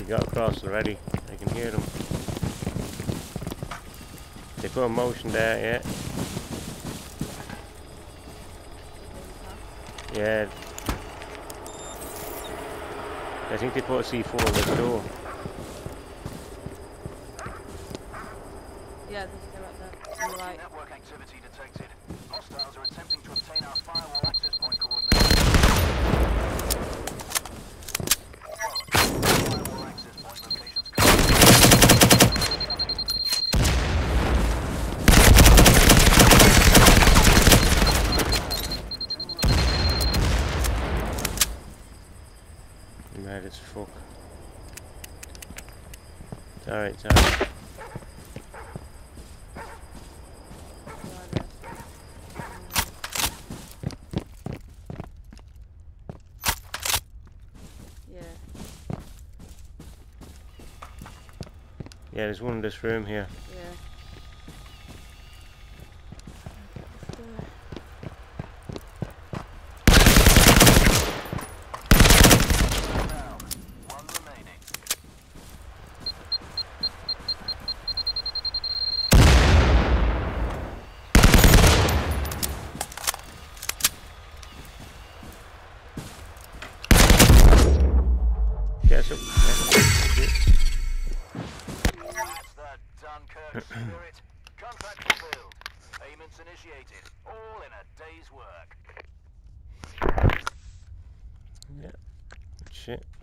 got across already. I can hear them. They put a motion there, yeah. Yeah. I think they put a C4 on the door. Yeah, there's a guy right there. On the right. Network activity detected. Hostiles are attempting to obtain our firewall access point coordinates. Firewall access point locations Mad as fuck. It's alright, it's alright. Yeah, there's one in this room here. Yeah. Yes, up. That's the Dunkirk spirit. Contract fulfilled. Payments initiated. All in a day's work. Yeah. Shit.